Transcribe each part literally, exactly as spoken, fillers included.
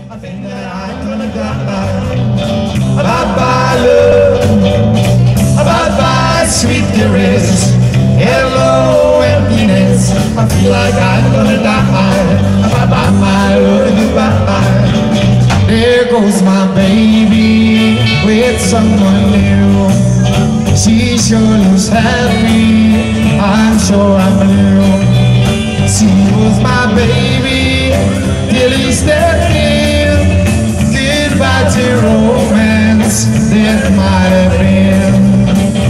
I think that I'm gonna die. Bye-bye, love. Bye-bye, sweet caress. Hello, emptiness. I feel like I'm gonna die. Bye-bye, my love, goodbye. There goes my baby with someone new. She sure looks happy, I'm sure I'm blue. She was my baby till he stepped in. Goodbye to romance, that might have been.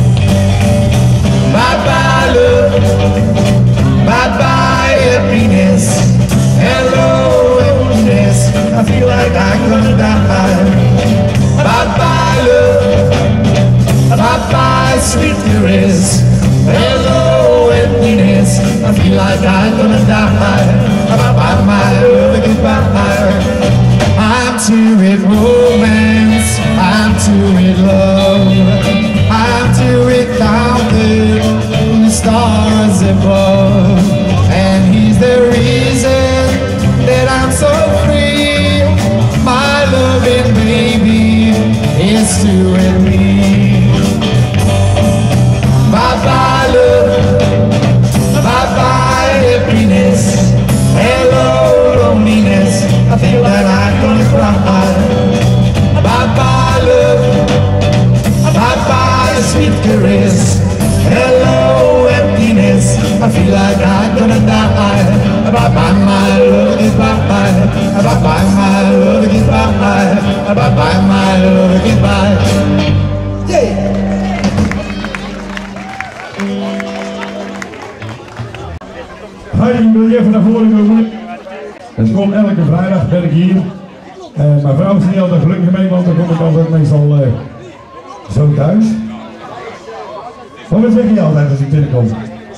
Bye-bye love, bye-bye happiness. Hello emptiness, I feel like I'm gonna die. Bye-bye love, bye-bye sweet caress. Hello emptiness, I feel like I'm gonna die. Bye-bye my love, goodbye. I'm too with romance, I'm too with love, I'm too with counting the stars above. And he's the reason that I'm so free. My loving baby is too with me. Bye-bye love, bye-bye happiness. Hello loneliness, I feel that I'm gonna cry. Bye-bye love, bye-bye sweet caress. Hello emptiness, I feel like I'm gonna die. Bye-bye my love, goodbye. Bye-bye my love, goodbye. Bye-bye my love, goodbye. Yeah! Heidi, wil je even naar voren komen? Het komt elke vrijdag, ben ik hier. Uh, mijn vrouw is niet altijd gelukkig mee, want dan kom ik altijd meestal uh, zo thuis. Maar wat zeg je altijd als ik binnenkom?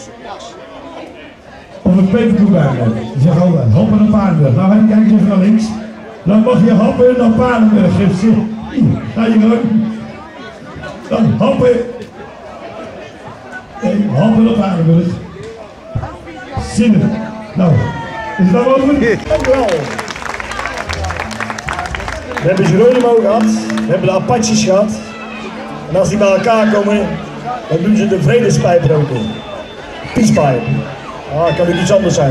Of een peperkoek eigenlijk. Je zegt altijd, happen naar Paardenburg. Nou, ga je kijken even naar links. Dan mag je happen naar Paardenburg. Ga je gang. Dan happen. Nee, happen naar Paardenburg. Zinnig. Nou, is het nou over? Dankjewel. We hebben Geronimo gehad, we hebben de Apaches gehad. En als die bij elkaar komen, dan doen ze de vredespijp roken. Peacepijp. Ah, kan ook iets anders zijn.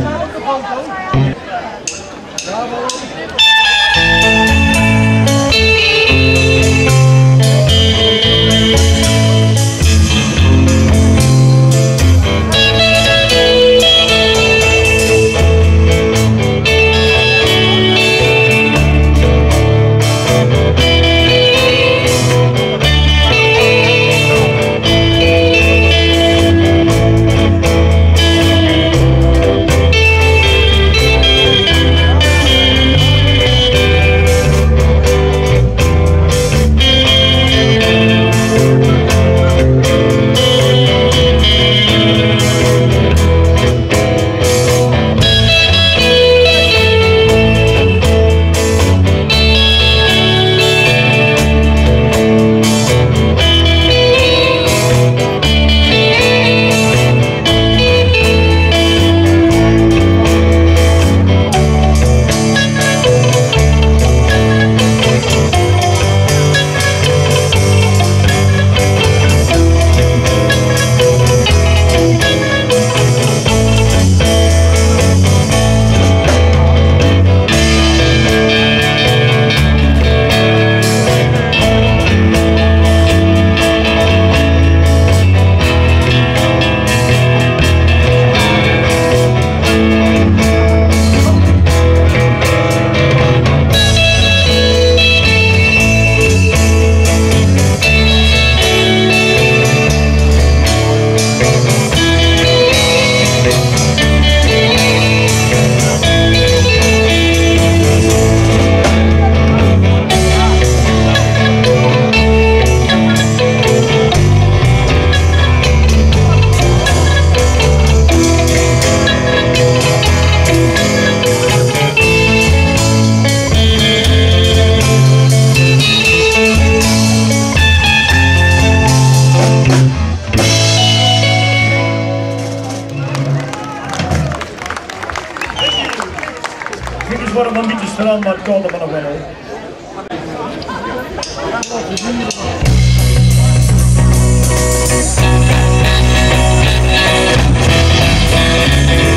Eventjes worden van een beetje strand, maar het komt er maar nog wel op. Thank you.